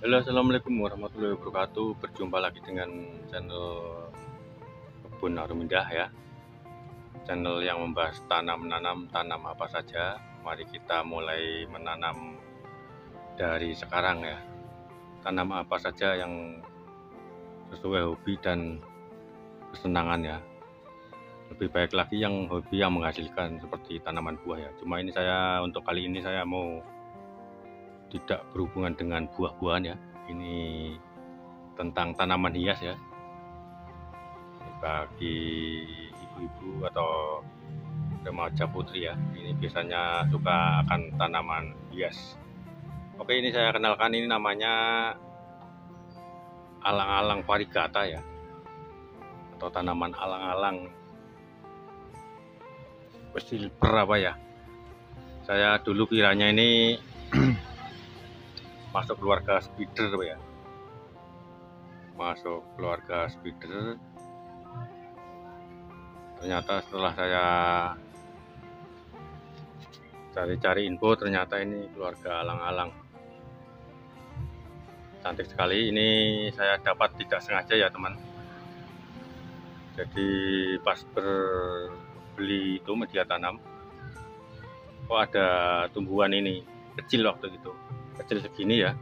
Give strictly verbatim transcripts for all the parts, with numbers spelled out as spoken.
Halo, assalamualaikum warahmatullahi wabarakatuh. Berjumpa lagi dengan channel Kebun Harum Indah ya. Channel yang membahas tanam menanam tanam apa saja. Mari kita mulai menanam dari sekarang ya. Tanam apa saja yang sesuai hobi dan kesenangan ya. Lebih baik lagi yang hobi yang menghasilkan seperti tanaman buah ya. Cuma ini saya untuk kali ini saya mau tidak berhubungan dengan buah-buahan ya. Ini tentang tanaman hias ya, bagi ibu-ibu atau remaja putri ya. Ini biasanya suka akan tanaman hias. Oke, ini saya kenalkan, ini namanya alang-alang varigata ya, atau tanaman alang-alang silver apa ya. Saya dulu kiranya ini masuk keluarga spider ya, masuk keluarga spider. Ternyata setelah saya cari-cari info, ternyata ini keluarga alang-alang. Cantik sekali. Ini saya dapat tidak sengaja ya teman. Jadi pas berbeli itu media tanam, kok ada tumbuhan ini kecil waktu itu, kecil segini ya,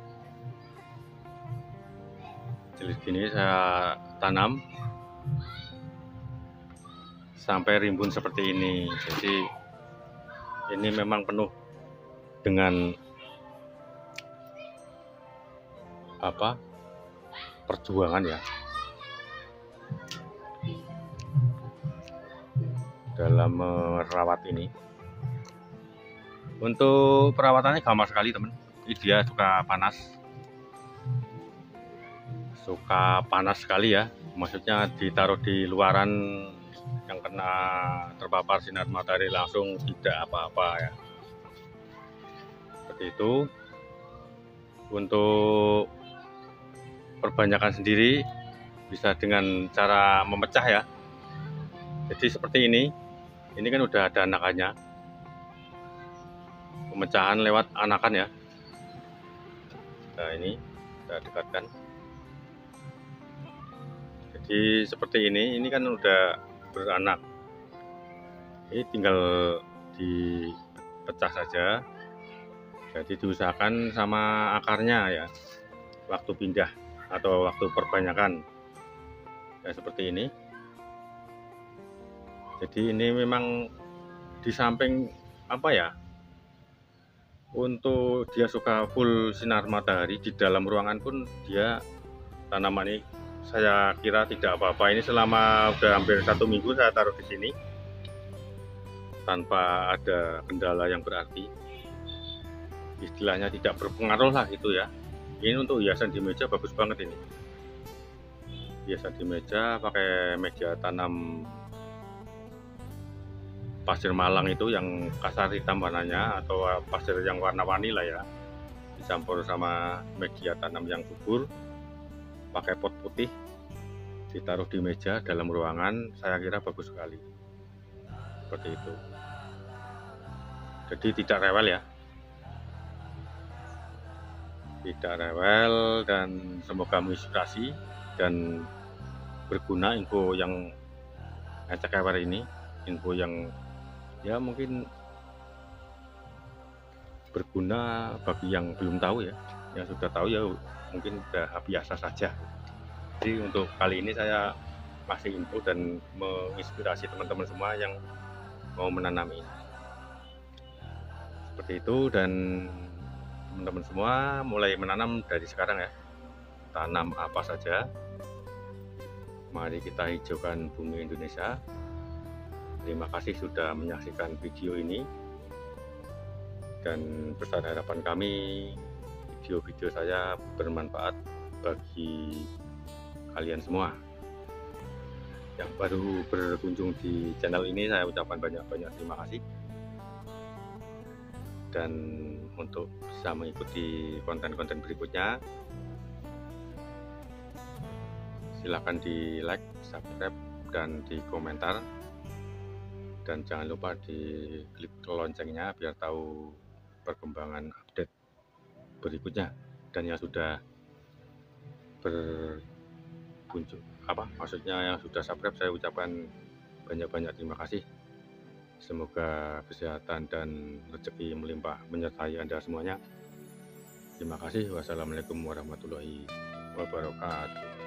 kecil segini. Saya tanam sampai rimbun seperti ini. Jadi ini memang penuh dengan apa perjuangan ya dalam merawat ini. Untuk perawatannya gampang sekali teman. Ini dia suka panas, suka panas sekali ya. Maksudnya ditaruh di luaran yang kena terpapar sinar matahari langsung tidak apa-apa ya. Seperti itu. Untuk perbanyakan sendiri bisa dengan cara memecah ya. Jadi seperti ini. Ini kan udah ada anakannya. Pemecahan lewat anakan ya. Nah, ini kita dekatkan. Jadi seperti ini. Ini kan udah beranak. Ini tinggal dipecah saja. Jadi diusahakan sama akarnya ya, waktu pindah atau waktu perbanyakan ya, seperti ini. Jadi ini memang di samping apa ya, untuk dia suka full sinar matahari di dalam ruangan pun dia tanaman ini saya kira tidak apa-apa. Ini selama udah hampir satu minggu saya taruh di sini tanpa ada kendala yang berarti. Istilahnya tidak berpengaruh lah itu ya. Ini untuk hiasan di meja bagus banget ini. Hiasan di meja pakai meja tanam pasir malang itu yang kasar hitam warnanya, atau pasir yang warna-warni lah ya, dicampur sama media tanam yang subur, pakai pot putih, ditaruh di meja dalam ruangan, saya kira bagus sekali. Seperti itu. Jadi tidak rewel ya, tidak rewel, dan semoga menginspirasi dan berguna info yang ngecek kabar ini, info yang ya mungkin berguna bagi yang belum tahu ya. Yang sudah tahu ya mungkin sudah biasa saja. Jadi untuk kali ini saya kasih info dan menginspirasi teman-teman semua yang mau menanam ini. Seperti itu, dan teman-teman semua mulai menanam dari sekarang ya. Tanam apa saja. Mari kita hijaukan bumi Indonesia. Terima kasih sudah menyaksikan video ini, dan besar harapan kami video-video saya bermanfaat bagi kalian semua. Yang baru berkunjung di channel ini, saya ucapkan banyak-banyak terima kasih. Dan untuk bisa mengikuti konten-konten berikutnya, silahkan di like, subscribe, dan di komentar. Dan jangan lupa di klik loncengnya biar tahu perkembangan update berikutnya. dan yang sudah berkunjung apa maksudnya yang sudah subscribe, saya ucapkan banyak-banyak terima kasih. Semoga kesehatan dan rezeki melimpah menyertai Anda semuanya. Terima kasih. Wassalamualaikum warahmatullahi wabarakatuh.